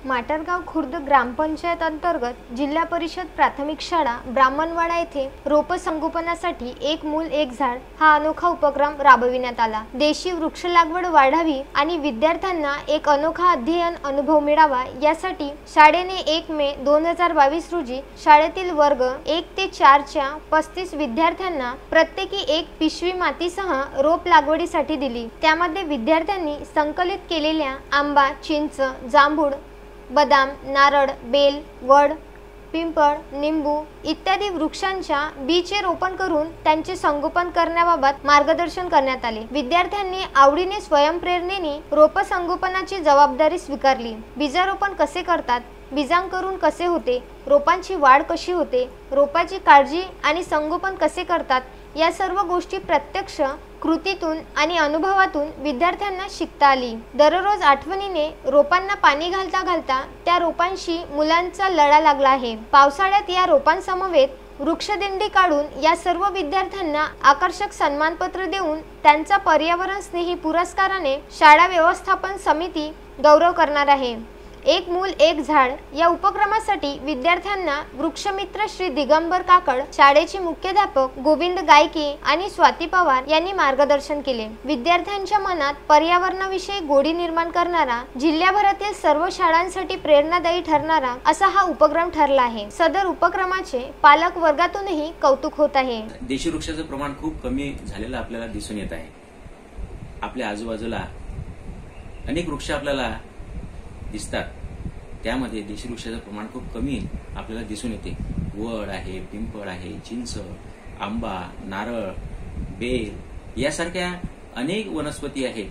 माटरगाव खुर्द ग्रामपंचायत अंतर्गत जिल्हा परिषद प्राथमिक शाळा ब्राह्मणवाडा येथे रोप संगोपनासाठी एक मूल एक झाड हा अनोखा उपक्रम राबविण्यात आला। देशी वृक्ष लागवड वाढावी आणि विद्यार्थ्यांना एक अनोखा अध्ययन अनुभव मिळावा यासाठी शाळेने 1 मे 2022 रोजी शाळेतील वर्ग 1 ते 4 च्या 35 विद्यार्थ्यांना प्रत्येकी एक पिशवी मातीसह रोप लागवडीसाठी दिली। त्यामध्ये विद्यार्थ्यांनी संकलित केलेल्या आंबा, चिंच, जांभूळ, बदाम, नारळ, बेल, वड, पिंपळ, निंबू इत्यादी वृक्षांच्या बीचे रोपण करून त्यांचे संगोपन करण्याबाबत मार्गदर्शन करण्यात आले। विद्यार्थ्यांनी आवडीने स्वयंप्रेरणेने रोप संगोपनाची जबाबदारी स्वीकारली। बीजारोपण कसे करतात, बीजांकरून कसे होते, रोपांची वाढ कशी होते, रोपाची काळजी आणि संगोपन कसे करतात या सर्व गोष्टी प्रत्यक्ष कृतीतून आणि अनुभवातून विद्यार्थ्यांना शिकता आली। दररोज आठवणीने रोपांना पाणी घालता घालता त्या रोपांशी मुलांचा लढा लागला आहे। पावसाळ्यात या रोपांसमवेत वृक्षदिंडी काढून या सर्व विद्यार्थ्यांना आकर्षक सन्मानपत्र देऊन त्यांचा पर्यावरण स्नेही पुरस्काराने शाळा व्यवस्थापन समिती गौरव करणार आहे। एक मूल एक झाड या उपक्रमासाठी विद्यार्थ्यांना वृक्षमित्र श्री दिगंबर काकड, शाळेचे मुख्याध्यापक गोविंद गायके आणि स्वाती पवार यांनी मार्गदर्शन केले। विद्यार्थ्यांच्या मनात पर्यावरणाविषयी गोडी निर्माण करणारा, जिल्ह्याभरातील सर्व शाळांसाठी प्रेरणादायी ठरणारा असा हा उपक्रम ठरला आहे। सदर उपक्रमाचे पालक वर्गातूनही कौतुक होत आहे। देशी वृक्षाचं प्रमाण खूप कमी झालेलं आपल्याला दिसून येत आहे। आपल्या आजूबाजूला अनेक वृक्ष आपल्याला दिसतात, त्यामध्ये देशी वृक्षाचं प्रमाण खूप कमी आपल्याला दिसून येते। वड आहे, पिंपळ आहे, चिंच, आंबा, नारळ, बेल यासारख्या अनेक वनस्पती आहेत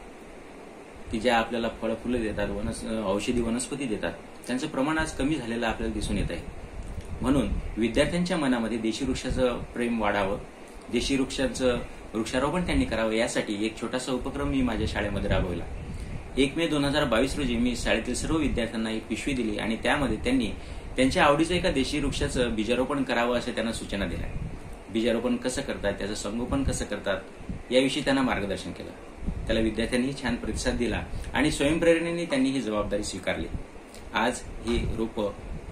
की ज्या आपल्याला फळ फुलं देतात, औषधी वनस्पती देतात। त्यांचं प्रमाण आज कमी झालेलं आपल्याला दिसून येत आहे। म्हणून विद्यार्थ्यांच्या मनामध्ये देशी वृक्षाचं प्रेम वाढावं, देशी वृक्षाचं वृक्षारोपण त्यांनी करावं यासाठी एक छोटासा उपक्रम मी माझ्या शाळेमध्ये राबवला। 1 मे 2022 रोजी मी शाळेतील सर्व विद्यार्थ्यांना एक पिशवी दिली आणि त्यामध्ये त्यांनी त्यांच्या आवडीचं एका देशी वृक्षाचं बीजारोपण करावं असं त्यांना सूचना दिल्या। बीजारोपण कसं करतात, त्याचं संगोपन कसं करतात याविषयी त्यांना मार्गदर्शन केलं। त्याला विद्यार्थ्यांनी छान प्रतिसाद दिला आणि स्वयंप्रेरणेने त्यांनी ही जबाबदारी स्वीकारली। आज ही रोपं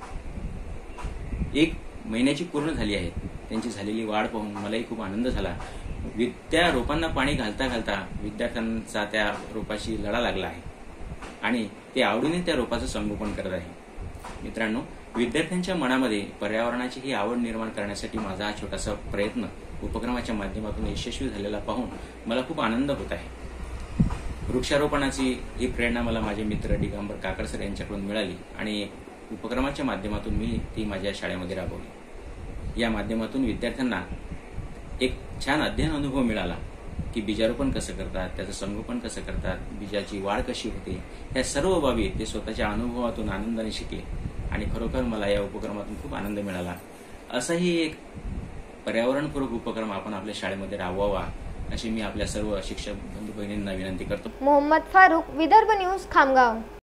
1 महिन्याची पूर्ण झाली आहेत। त्यांची झालेली वाढ पाहून मलाही खूप आनंद झाला। त्या रोपांना पाणी घालता घालता विद्यार्थ्यांचा त्या रोपाशी लढा लागला आहे आणि ते आवडीने त्या रोपाचं संगोपन करत आहे। मित्रांनो, विद्यार्थ्यांच्या मनामध्ये पर्यावरणाची ही आवड निर्माण करण्यासाठी माझा हा छोटासा प्रयत्न उपक्रमाच्या माध्यमातून यशस्वी झालेला पाहून मला खूप आनंद होत आहे। वृक्षारोपणाची ही प्रेरणा मला माझे मित्र दिगंबर काकड सर यांच्याकडून मिळाली आणि उपक्रमाच्या माध्यमातून मी ती माझ्या शाळेमध्ये राबवली। या माध्यमातून विद्यार्थ्यांना एक छान अध्ययन अनुभव मिळाला की बीजारोपण कसं करतात, त्याचं संगोपन कसं करतात, बीजाची वाढ कशी होते, या सर्व बाबी ते स्वतःच्या अनुभवातून आनंदाने शिकले आणि खरोखर मला या उपक्रमातून खूप आनंद मिळाला। असाही एक पर्यावरणपूरक उपक्रम आपण आपल्या शाळेमध्ये राबवावा अशी मी आपल्या सर्व शिक्षक बंधू भगिनींना विनंती करतो। मोहम्मद फारूक, विदर्भ न्यूज, खामगाव।